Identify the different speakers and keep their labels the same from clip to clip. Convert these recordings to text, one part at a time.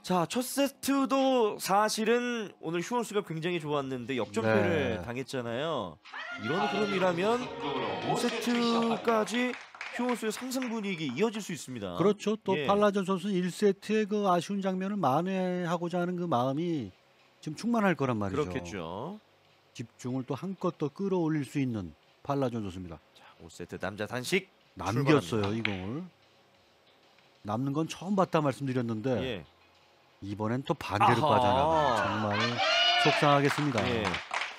Speaker 1: 자, 첫 세트도 사실은 오늘 휴원수가 굉장히 좋았는데 역전패를
Speaker 2: 네.
Speaker 1: 당했잖아요. 이런 흐름이라면 5세트까지 휴원수의 상승 분위기 이어질 수 있습니다.
Speaker 2: 그렇죠. 또
Speaker 1: 예.
Speaker 2: 팔라존 선수 1세트의 그 아쉬운 장면을 만회하고자 하는 그 마음이 지금 충만할 거란 말이죠.
Speaker 1: 그렇겠죠.
Speaker 2: 집중을 또 한껏 더 끌어올릴 수 있는 팔라존 선수입니다.
Speaker 1: 자, 5세트 남자 단식
Speaker 2: 남겼어요,
Speaker 1: 출발합니다.
Speaker 2: 이 공을. 남는 건 처음 봤다 말씀드렸는데
Speaker 1: 예.
Speaker 2: 이번엔 또 반대로
Speaker 1: 아하.
Speaker 2: 빠져나가요. 정말 속상하겠습니다.
Speaker 1: 예.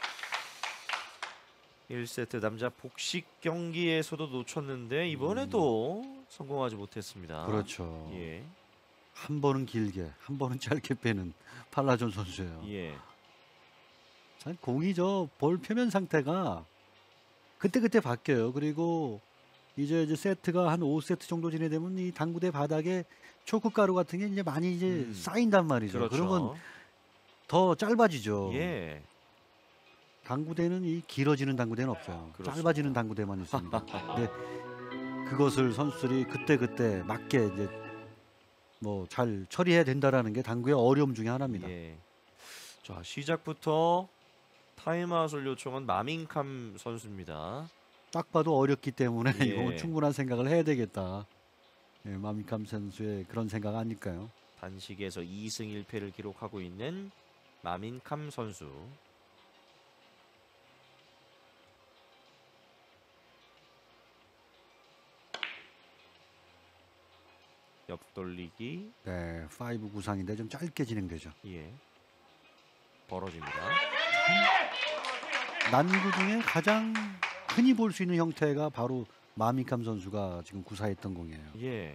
Speaker 1: 1세트 남자 복식 경기에서도 놓쳤는데 이번에도 성공하지 못했습니다.
Speaker 2: 그렇죠.
Speaker 1: 예.
Speaker 2: 한 번은 길게, 한 번은 짧게 빼는 팔라존 선수예요.
Speaker 1: 예.
Speaker 2: 참 공이 저 볼 표면 상태가 그때그때 바뀌어요. 그리고 이제 세트가 한 5세트 정도 진행되면 이 당구대 바닥에 초코가루 같은 게 이제 많이 이제 쌓인단 말이죠.
Speaker 1: 그렇죠.
Speaker 2: 그러면 더 짧아지죠.
Speaker 1: 예.
Speaker 2: 당구대는 이 길어지는 당구대는 없어요.
Speaker 1: 그렇습니다.
Speaker 2: 짧아지는 당구대만 있습니다. 근데 그것을 선수들이 그때그때 맞게 이제 뭐 잘 처리해야 된다라는 게 당구의 어려움 중에 하나입니다.
Speaker 1: 예. 자, 시작부터 타임아웃을 요청한 마밍캄 선수입니다.
Speaker 2: 딱 봐도 어렵기 때문에
Speaker 1: 예.
Speaker 2: 이거 충분한 생각을 해야 되겠다. 예, 마미캄 선수의 그런 생각 아닐까요?
Speaker 1: 단식에서 2승 1패를 기록하고 있는 마민캄 선수. 옆돌리기.
Speaker 2: 네, 5 구상인데 좀 짧게 진행되죠.
Speaker 1: 예. 벌어집니다.
Speaker 2: 난구 중에 가장 흔히 볼 수 있는 형태가 바로 마미캄 선수가 지금 구사했던 공이에요.
Speaker 1: 예.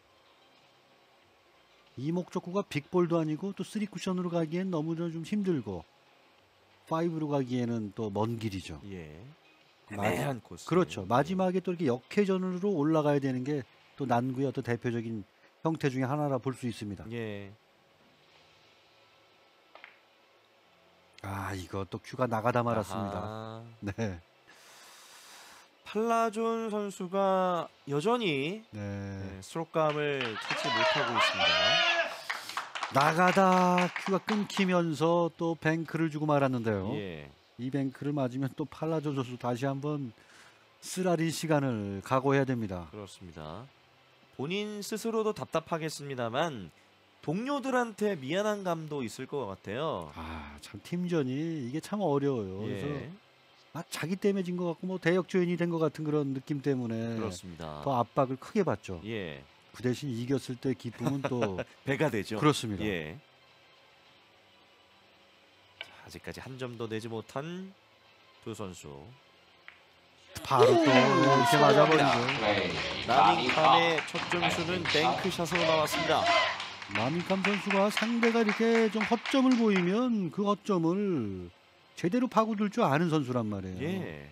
Speaker 2: 이 목적구가 빅볼도 아니고 또 3쿠션으로 가기엔 너무 좀 힘들고 5로 가기에는 또 먼 길이죠.
Speaker 1: 예. 애매한 코스.
Speaker 2: 그렇죠. 마지막에 또 이렇게 역회전으로 올라가야 되는 게 또 난구의 어떤 대표적인 형태 중에 하나라 볼 수 있습니다.
Speaker 1: 예.
Speaker 2: 아, 이거 또 큐가 나가다 말았습니다.
Speaker 1: 아하.
Speaker 2: 네.
Speaker 1: 팔라존 선수가 여전히
Speaker 2: 네.
Speaker 1: 스트로크감을 찾지 못하고 있습니다.
Speaker 2: 나가다 큐가 끊기면서 또 뱅크를 주고 말았는데요.
Speaker 1: 예.
Speaker 2: 이 뱅크를 맞으면 또 팔라존 선수 다시 한번 쓰라린 시간을 각오해야 됩니다.
Speaker 1: 그렇습니다. 본인 스스로도 답답하겠습니다만 동료들한테 미안한 감도 있을 것 같아요.
Speaker 2: 아, 참 팀전이 이게 참 어려워요.
Speaker 1: 예.
Speaker 2: 그래서 자기 때문에 진 것 같고 뭐 대역조연이 된 것 같은 그런 느낌 때문에
Speaker 1: 그렇습니다.
Speaker 2: 더 압박을 크게 받죠.
Speaker 1: 예.
Speaker 2: 그 대신 이겼을 때 기쁨은 또
Speaker 1: 배가 되죠.
Speaker 2: 그렇습니다.
Speaker 1: 예. 자, 아직까지 한 점도 내지 못한 두 선수.
Speaker 2: 바로 또 이렇게 맞아버리죠.
Speaker 1: 마밍캄의 첫 점수는 뱅크샷으로 나왔습니다.
Speaker 2: 마미캄 선수가 상대가 이렇게 좀 허점을 보이면 그 허점을 제대로 파고들 줄 아는 선수란 말이에요.
Speaker 1: 예.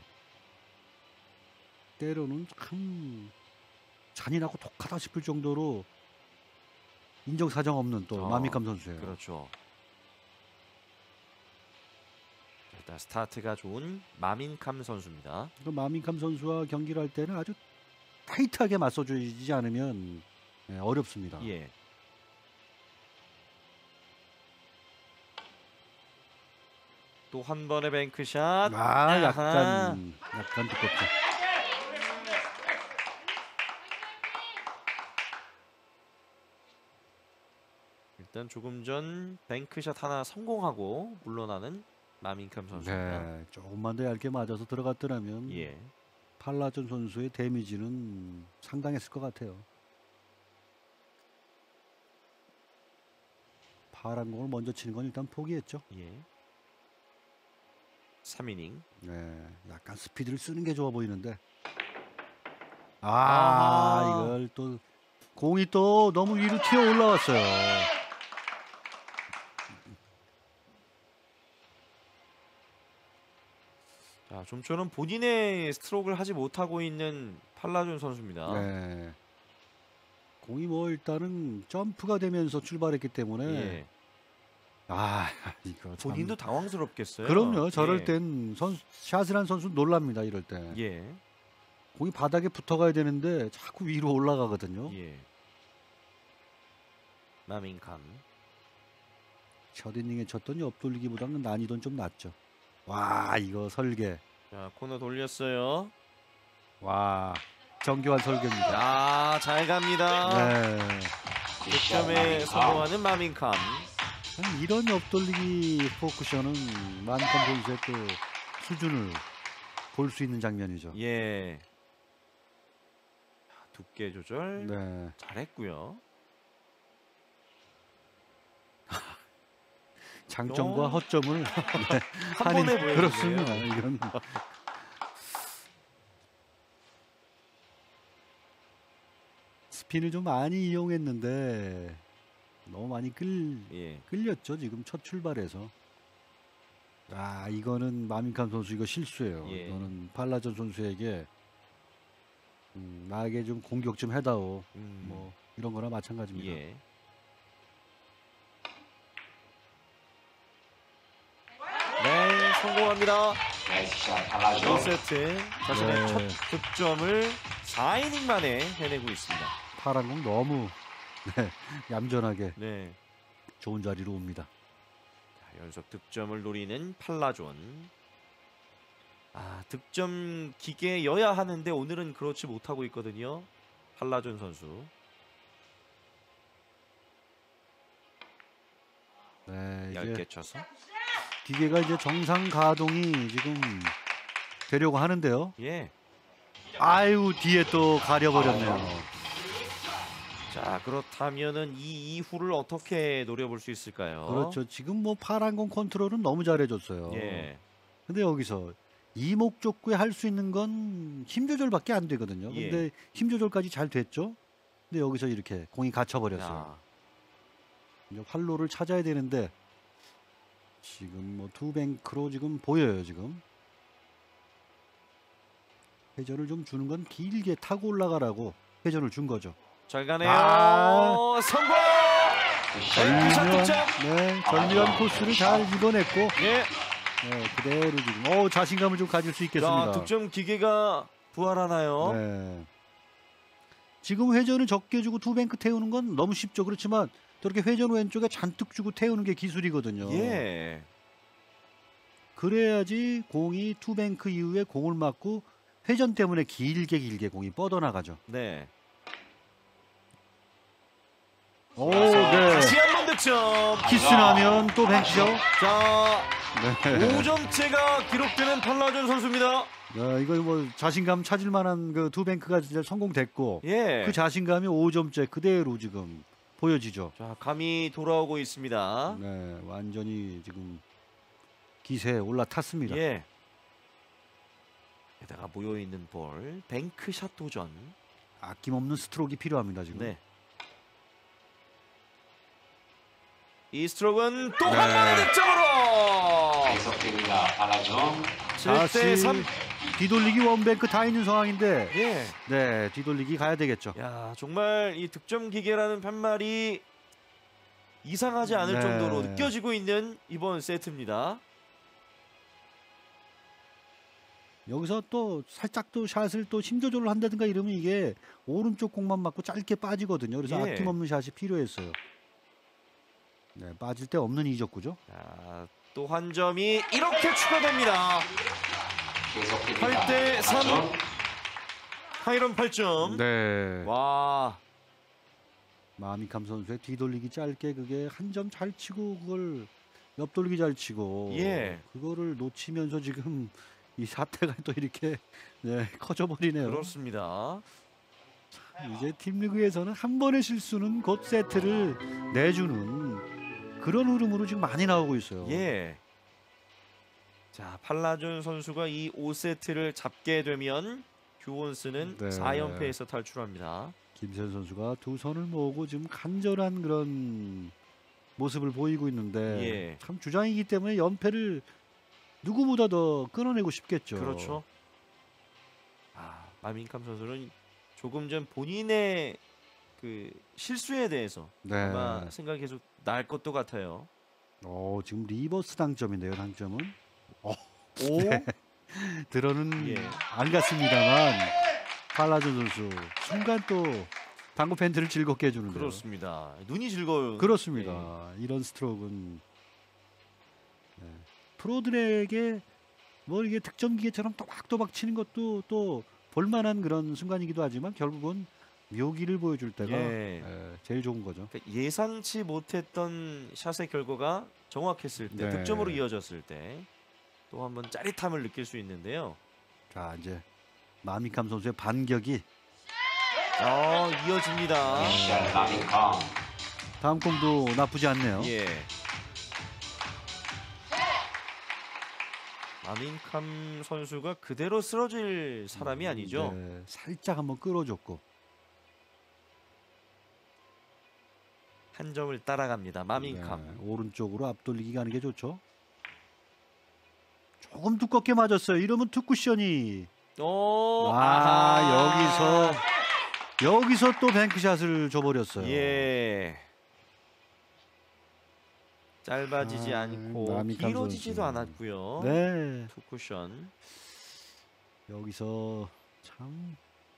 Speaker 2: 때로는 참 잔인하고 독하다 싶을 정도로 인정사정 없는 또 마미캄 선수예요.
Speaker 1: 그렇죠. 일단 스타트가 좋은 마민캄 선수입니다.
Speaker 2: 그 마미캄 선수와 경기를 할 때는 아주 타이트하게 맞서주지 않으면 어렵습니다.
Speaker 1: 예. 또 한 번의 뱅크샷.
Speaker 2: 아,
Speaker 1: 아하.
Speaker 2: 약간 두껍죠.
Speaker 1: 일단 조금 전 뱅크샷 하나 성공하고 물러나는 마민캄 선수입니다.
Speaker 2: 네, 조금만 더 얇게 맞아서 들어갔더라면
Speaker 1: 예.
Speaker 2: 팔라존 선수의 데미지는 상당했을 것 같아요. 파란 공을 먼저 치는 건 일단 포기했죠.
Speaker 1: 예. 3이닝.
Speaker 2: 네, 약간 스피드를 쓰는 게 좋아 보이는데.
Speaker 1: 아하.
Speaker 2: 이걸 또 공이 또 너무 위로 튀어 올라왔어요.
Speaker 1: 자, 좀처럼 본인의 스트로크를 하지 못하고 있는 팔라존 선수입니다.
Speaker 2: 네. 공이 뭐 일단은 점프가 되면서 출발했기 때문에
Speaker 1: 예.
Speaker 2: 이거 참.
Speaker 1: 본인도 당황스럽겠어요.
Speaker 2: 그럼요. 저럴
Speaker 1: 예.
Speaker 2: 땐 샷을 한 선수 놀랍니다. 이럴 때.
Speaker 1: 예.
Speaker 2: 공이 바닥에 붙어가야 되는데 자꾸 위로 올라가거든요.
Speaker 1: 예. 마민캄.
Speaker 2: 첫 이닝에 쳤던 옆돌리기보다는 난이도는 좀 낮죠. 와, 이거 설계.
Speaker 1: 자, 코너 돌렸어요.
Speaker 2: 와, 정교한 설계입니다.
Speaker 1: 야, 잘 갑니다.
Speaker 2: 네.
Speaker 1: 득점에 성공하는 마민캄.
Speaker 2: 이런 옆돌리기 포크션은 마민캄 선수의 또 수준을 볼 수 있는 장면이죠.
Speaker 1: 예. 두께 조절
Speaker 2: 네.
Speaker 1: 잘했고요.
Speaker 2: 장점과 허점을 네,
Speaker 1: 한 번에 보여주네요.
Speaker 2: 그렇습니다. 이건 스핀을 좀 많이 이용했는데 너무 많이
Speaker 1: 예.
Speaker 2: 끌렸죠. 지금 첫 출발에서. 아, 이거는 마민캄 선수 이거 실수예요.
Speaker 1: 예.
Speaker 2: 이거는 팔라전 선수에게 나에게 좀 공격 좀 해다오. 뭐 이런 거나 마찬가지입니다.
Speaker 1: 예. 네, 성공합니다. 1세트 자신의
Speaker 2: 네.
Speaker 1: 첫 득점을 4이닝 만에 해내고 있습니다.
Speaker 2: 파란 공 너무 네, 얌전하게
Speaker 1: 네.
Speaker 2: 좋은 자리로 옵니다.
Speaker 1: 자, 연속 득점을 노리는 팔라존. 아, 득점 기계여야 하는데 오늘은 그렇지 못하고 있거든요. 팔라존 선수.
Speaker 2: 네, 이제
Speaker 1: 얇게 쳐서.
Speaker 2: 기계가 이제 정상 가동이 지금 되려고 하는데요.
Speaker 1: 예.
Speaker 2: 아유, 뒤에 또 가려버렸네요.
Speaker 1: 자, 그렇다면은 이 이후를 어떻게 노려볼 수 있을까요?
Speaker 2: 그렇죠. 지금 뭐 파란 공 컨트롤은 너무 잘해줬어요.
Speaker 1: 예.
Speaker 2: 근데 여기서 이목적구에 할 수 있는 건 힘 조절밖에 안 되거든요.
Speaker 1: 예.
Speaker 2: 근데 힘 조절까지 잘 됐죠. 근데 여기서 이렇게 공이 갇혀버렸어요.
Speaker 1: 야,
Speaker 2: 이제 활로를 찾아야 되는데 지금 뭐 투뱅크로 지금 보여요. 지금 회전을 좀 주는 건 길게 타고 올라가라고 회전을 준 거죠.
Speaker 1: 잘 가네요.
Speaker 2: 아.
Speaker 1: 성공! 샷 득점!
Speaker 2: 네, 절묘한 코스를 잘 읽어냈고
Speaker 1: 예.
Speaker 2: 네, 그대로 지금 자신감을 좀 가질 수 있겠습니다.
Speaker 1: 자, 득점 기계가 부활하나요?
Speaker 2: 네. 지금 회전을 적게 주고 투뱅크 태우는 건 너무 쉽죠. 그렇지만 저렇게 회전 왼쪽에 잔뜩 주고 태우는 게 기술이거든요.
Speaker 1: 예.
Speaker 2: 그래야지 공이 투뱅크 이후에 공을 맞고 회전 때문에 길게 공이 뻗어나가죠.
Speaker 1: 네.
Speaker 2: 오, 네.
Speaker 1: 다시 한 번 득점.
Speaker 2: 키스나면 또 뱅크죠.
Speaker 1: 자,
Speaker 2: 네.
Speaker 1: 5점째가 기록되는 팔라존 선수입니다.
Speaker 2: 네, 이거 뭐 자신감 찾을 만한 그 투뱅크가 진짜 성공됐고
Speaker 1: 예.
Speaker 2: 그 자신감이 5점째 그대로 지금 보여지죠.
Speaker 1: 자, 감이 돌아오고 있습니다.
Speaker 2: 네, 완전히 지금 기세에 올라탔습니다.
Speaker 1: 예. 게다가 모여 있는 볼, 뱅크샷 도전.
Speaker 2: 아낌없는 스트로크가 필요합니다 지금.
Speaker 1: 네. 이 스트로크는 또
Speaker 2: 네.
Speaker 1: 한 번의 득점으로.
Speaker 3: 계속됩니다. 팔라존.
Speaker 1: 7대 3.
Speaker 2: 뒤돌리기 원뱅크 다 있는 상황인데
Speaker 1: 예.
Speaker 2: 네, 뒤돌리기 가야 되겠죠.
Speaker 1: 야, 정말 이 득점 기계라는 편말이 이상하지 않을
Speaker 2: 네.
Speaker 1: 정도로 느껴지고 있는 이번 세트입니다.
Speaker 2: 여기서 또 살짝 또 샷을 또 힘 조절을 한다든가 이러면 이게 오른쪽 공만 맞고 짧게 빠지거든요. 그래서
Speaker 1: 예.
Speaker 2: 아낌없는 샷이 필요했어요. 네, 빠질 데 없는 이적구죠.
Speaker 1: 자, 또 한 점이 이렇게 추가됩니다.
Speaker 3: 계속됩니다.
Speaker 1: 8대 3.
Speaker 3: 팔라존.
Speaker 1: 하이런 8점.
Speaker 2: 네.
Speaker 1: 와.
Speaker 2: 마미캄 선수의 뒤돌리기 짧게 그게 한 점 잘 치고 그걸 옆돌리기 잘 치고
Speaker 1: 예.
Speaker 2: 그거를 놓치면서 지금 이 사태가 또 이렇게 네, 커져 버리네요.
Speaker 1: 그렇습니다.
Speaker 2: 이제 팀리그에서는 한 번의 실수는 곧 세트를 내주는 그런 흐름으로 지금 많이 나오고 있어요.
Speaker 1: 예. 자, 팔라존 선수가 이 5세트를 잡게 되면 휴원스는
Speaker 2: 네.
Speaker 1: 4연패에서 탈출합니다.
Speaker 2: 김세현 선수가 두 손을 모으고 지금 간절한 그런 모습을 보이고 있는데
Speaker 1: 예.
Speaker 2: 참 주장이기 때문에 연패를 누구보다 더 끊어내고 싶겠죠.
Speaker 1: 그렇죠. 아, 마민캄 선수는 조금 전 본인의 그 실수에 대해서
Speaker 2: 네.
Speaker 1: 아마 생각이 계속 날 것도 같아요.
Speaker 2: 지금 리버스 당점인데요. 당점은
Speaker 1: 오?
Speaker 2: 들어는
Speaker 1: 예.
Speaker 2: 안 갔습니다만 팔라존 선수 순간 또 당구 팬들을 즐겁게 해주는데요.
Speaker 1: 그렇습니다. 눈이 즐거운.
Speaker 2: 그렇습니다. 이런 스트로크는 프로들에게 뭐 이게 득점 기계처럼 또박또박 치는 것도 또 볼만한 그런 순간이기도 하지만 결국은 묘기를 보여줄 때가
Speaker 1: 예.
Speaker 2: 제일 좋은 거죠.
Speaker 1: 그러니까 예상치 못했던 샷의 결과가 정확했을 때,
Speaker 2: 네.
Speaker 1: 득점으로 이어졌을 때 또 한번 짜릿함을 느낄 수 있는데요.
Speaker 2: 자 이제 마미캄 선수의 반격이
Speaker 1: 이어집니다.
Speaker 3: 미셸 마미캄.
Speaker 2: 다음 공도 나쁘지 않네요.
Speaker 1: 예. 마민캄 선수가 그대로 쓰러질 사람이 아니죠.
Speaker 2: 네, 살짝 한번 끌어줬고
Speaker 1: 한 점을 따라갑니다. 마민캄.
Speaker 2: 네, 오른쪽으로 앞돌리기 가는 게 좋죠. 조금 두껍게 맞았어요. 이러면 투쿠션이 여기서 또 뱅크샷을 줘버렸어요.
Speaker 1: 예. 짧아지지 않고
Speaker 2: 마민캄
Speaker 1: 길어지지도
Speaker 2: 선수.
Speaker 1: 않았고요.
Speaker 2: 네,
Speaker 1: 투 쿠션.
Speaker 2: 여기서 참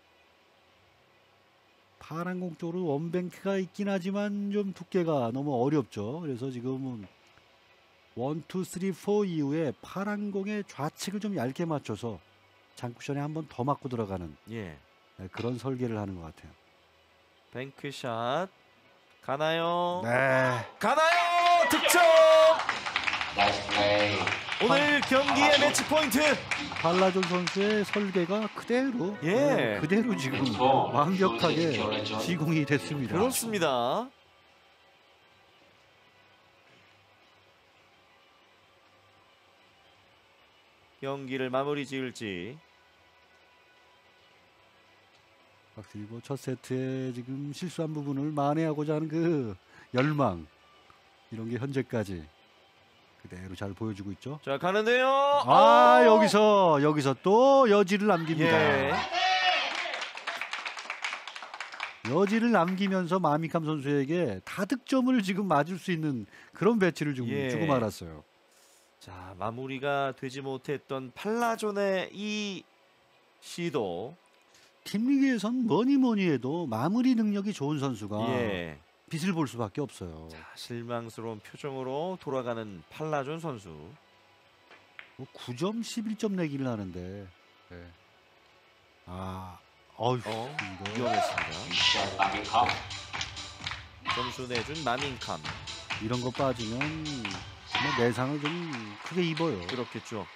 Speaker 2: 파란 공 쪽으로 원뱅크가 있긴 하지만 좀 두께가 너무 어렵죠. 그래서 지금은 1, 2, 3, 4 이후에 파란 공의 좌측을 좀 얇게 맞춰서 장쿠션에 한 번 더 맞고 들어가는
Speaker 1: 예.
Speaker 2: 그런 설계를 하는 것 같아요.
Speaker 1: 뱅크샷 가나요?
Speaker 2: 네.
Speaker 1: 가나요? 득점!
Speaker 3: 나이스 플레이.
Speaker 1: 오늘 경기의 매치 포인트.
Speaker 2: 발라존 선수의 설계가 그대로
Speaker 1: 예.
Speaker 2: 그대로 지금
Speaker 3: 그렇죠.
Speaker 2: 완벽하게
Speaker 3: 그렇죠.
Speaker 2: 시공이 됐습니다.
Speaker 1: 그렇습니다. 경기를 마무리 지을지.
Speaker 2: 확실히 뭐 첫 세트에 지금 실수한 부분을 만회하고자 하는 그 열망 이런 게 현재까지 그대로 잘 보여주고 있죠.
Speaker 1: 자, 가는데요.
Speaker 2: 여기서 또 여지를 남깁니다.
Speaker 1: 예.
Speaker 2: 여지를 남기면서 마미캄 선수에게 다득점을 지금 맞을 수 있는 그런 배치를 좀
Speaker 1: 예.
Speaker 2: 주고 말았어요.
Speaker 1: 자, 마무리가 되지 못했던 팔라존의 이 시도.
Speaker 2: 팀리그에선 뭐니 해도 마무리 능력이 좋은 선수가
Speaker 1: 예.
Speaker 2: 빛을 볼 수밖에 없어요.
Speaker 1: 자, 실망스러운 표정으로 돌아가는 팔라존 선수.
Speaker 2: 뭐 9점 11점 내기를 하는데 이거
Speaker 1: 위험했습니다.
Speaker 3: 미셸 마미캄.
Speaker 1: 점수 내준 마민캄.
Speaker 2: 이런 거 빠지면 뭐 내상을 좀 크게 입어요.
Speaker 1: 그렇겠죠.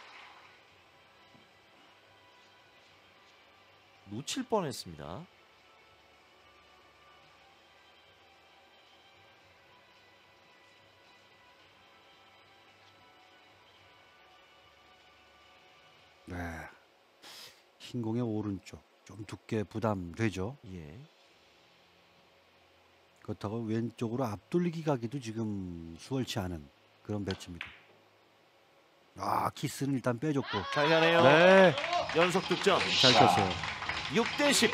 Speaker 1: 놓칠 뻔했습니다.
Speaker 2: 네. 흰공의 오른쪽 좀 두께 부담되죠.
Speaker 1: 예.
Speaker 2: 그렇다고 왼쪽으로 앞돌리기 가기도 지금 수월치 않은 그런 배치입니다. 키스는 일단 빼줬고.
Speaker 1: 잘 가네요.
Speaker 2: 네,
Speaker 1: 연속 득점.
Speaker 2: 잘 쳤어요.
Speaker 1: 6대 10.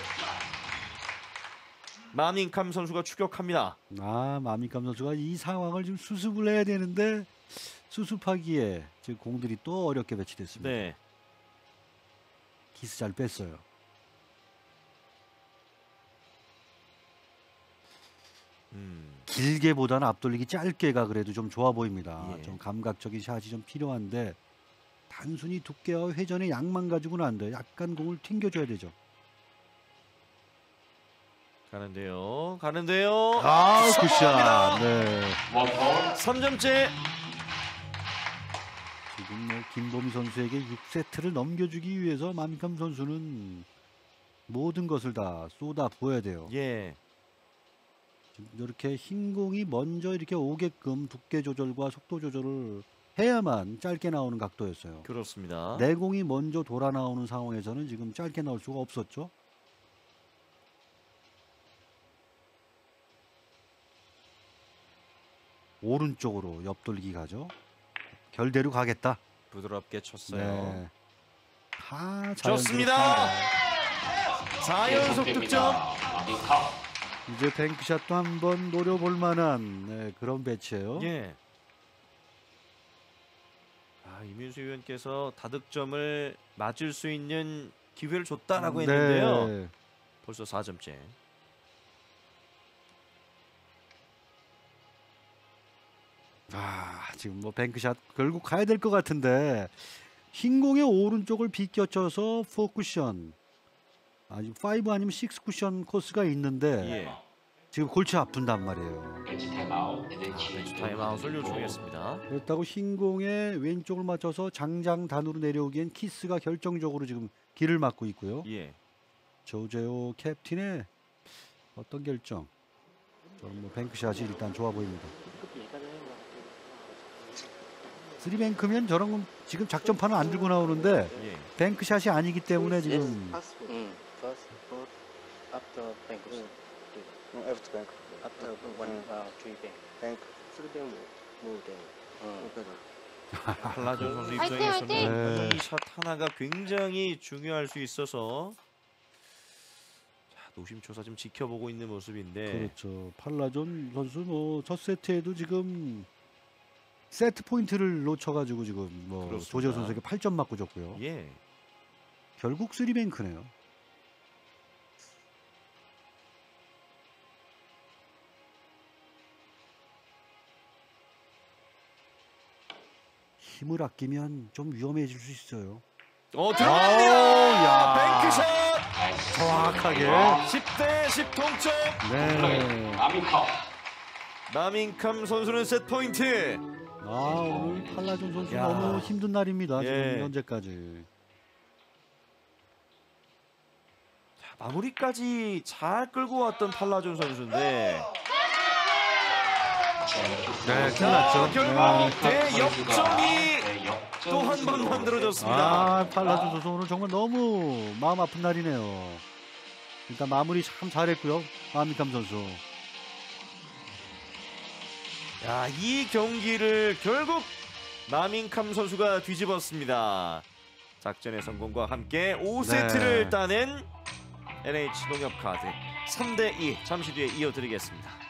Speaker 1: 마민캄 선수가 추격합니다.
Speaker 2: 마미캄 선수가 이 상황을 지금 수습을 해야 되는데 수습하기에 지금 공들이 또 어렵게 배치됐습니다.
Speaker 1: 네.
Speaker 2: 키스 잘 뺐어요. 길게보다는 앞돌리기 짧게가 그래도 좀 좋아 보입니다.
Speaker 1: 예.
Speaker 2: 좀 감각적인 샷이 좀 필요한데 단순히 두께와 회전의 양만 가지고는 안 돼요. 약간 공을 튕겨줘야 되죠.
Speaker 1: 가는데요.
Speaker 2: 굿샷. 네.
Speaker 3: 원볼.
Speaker 1: 3점째.
Speaker 2: 지금 뭐 김보미 선수에게 6세트를 넘겨주기 위해서 마미캄 선수는 모든 것을 다 쏟아 부어야 돼요.
Speaker 1: 예.
Speaker 2: 지금 이렇게 흰 공이 먼저 이렇게 오게끔 두께 조절과 속도 조절을 해야만 짧게 나오는 각도였어요.
Speaker 1: 그렇습니다.
Speaker 2: 내 공이 먼저 돌아 나오는 상황에서는 지금 짧게 나올 수가 없었죠. 오른쪽으로 옆돌기 가죠. 결대로 가겠다.
Speaker 1: 부드럽게 쳤어요.
Speaker 2: 네.
Speaker 1: 좋습니다. 4연속 득점.
Speaker 3: 마미캄.
Speaker 2: 이제 뱅크샷도 한번 노려볼 만한 그런 배치예요.
Speaker 1: 예. 이민수 위원께서 다득점을 맞을 수 있는 기회를 줬다라고 했는데요. 벌써 4점째.
Speaker 2: 지금 뭐 뱅크샷 결국 가야 될 것 같은데 흰공의 오른쪽을 비껴쳐서 4쿠션, 5 아니면 6 쿠션 코스가 있는데
Speaker 1: 예.
Speaker 2: 지금 골치 아픈단 말이에요.
Speaker 3: 벤치 타임아웃. and then
Speaker 1: 벤치
Speaker 3: change
Speaker 1: 타임아웃을
Speaker 3: to
Speaker 1: 요청했습니다.
Speaker 2: 그렇다고 흰공의 왼쪽을 맞춰서 장장단으로 내려오기엔 키스가 결정적으로 지금 길을 막고 있고요.
Speaker 1: 예.
Speaker 2: 조제오 캡틴의 어떤 결정? 저는 뭐 뱅크샷이 일단 좋아 보입니다. 3뱅크면 저런 건 지금 작전판은 안 들고 나오는데
Speaker 1: 예.
Speaker 2: 뱅크샷이 아니기 때문에 지금
Speaker 4: First foot after bank.
Speaker 5: After bank.
Speaker 4: After three bank.
Speaker 5: Bank.
Speaker 4: Three bank move then.
Speaker 1: 팔라존 선수
Speaker 6: 화이팅,
Speaker 1: 입장에서는
Speaker 2: 화이팅!
Speaker 1: 이 샷 하나가 굉장히 중요할 수 있어서 자, 노심초사 좀 지켜보고 있는 모습인데
Speaker 2: 그렇죠. 팔라존 선수 뭐 첫 세트에도 지금 세트 포인트를 놓쳐가지고 지금 뭐
Speaker 1: 그렇습니다.
Speaker 2: 조재호 선수에게 8점 맞고 줬고요.
Speaker 1: 예.
Speaker 2: 결국 3뱅크네요. 힘을 아끼면 좀 위험해질 수 있어요.
Speaker 1: 들어갔네요.
Speaker 2: 야.
Speaker 1: 뱅크샷
Speaker 3: 나이스.
Speaker 2: 정확하게.
Speaker 1: 10대 10 동점.
Speaker 2: 네.
Speaker 3: 아미컵.
Speaker 1: 나민캄 선수는 세트 포인트.
Speaker 2: 오늘 팔라존 선수
Speaker 1: 야.
Speaker 2: 너무 힘든 날입니다.
Speaker 1: 예.
Speaker 2: 지금 현재까지.
Speaker 1: 자, 마무리까지 잘 끌고 왔던 팔라존 선수인데
Speaker 2: 네,
Speaker 1: 자,
Speaker 2: 끝났죠.
Speaker 1: 결국
Speaker 3: 네,
Speaker 1: 대역전이 또 한 번 만들어졌습니다.
Speaker 2: 팔라존 선수 오늘 정말 너무 마음 아픈 날이네요. 일단 마무리 참 잘했고요. 아미캄 선수.
Speaker 1: 야, 이 경기를 결국 나민캄 선수가 뒤집었습니다. 작전의 성공과 함께 5세트를
Speaker 2: 네.
Speaker 1: 따낸 NH 농협카드 3대2 잠시 뒤에 이어드리겠습니다.